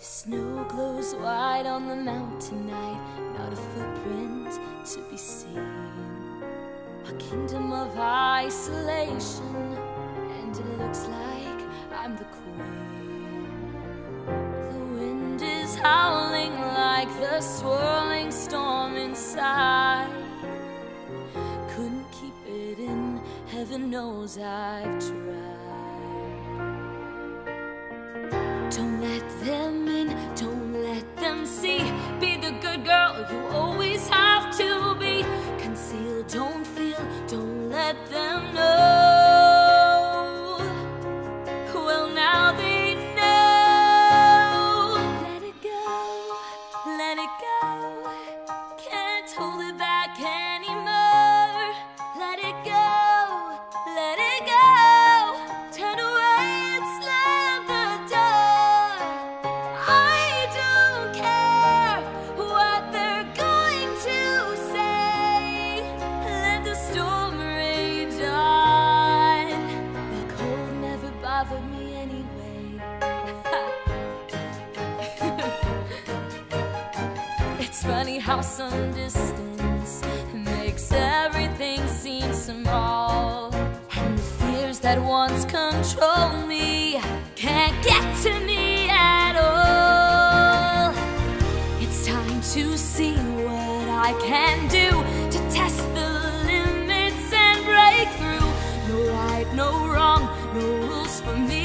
Snow glows white on the mountain night, not a footprint to be seen. A kingdom of isolation, and it looks like I'm the queen. The wind is howling like the swirling storm inside. Couldn't keep it in, heaven knows I've tried. Don't let them in, don't let them see. Be the good girl you always have to be. Conceal, don't feel, don't let them know. Well, now they know. Let it go, let it go. Can't hold it back anymore. Let it go, let it go. Turn away and slam the door. I don't care what they're going to say. Let the storm rage on. The cold never bothered me anyway. It's funny how some distance makes everything seem small, and the fears that once controlled me can't get to me at all. It's time to see what I can do to test the limits and break through. No right, no wrong, no rules for me.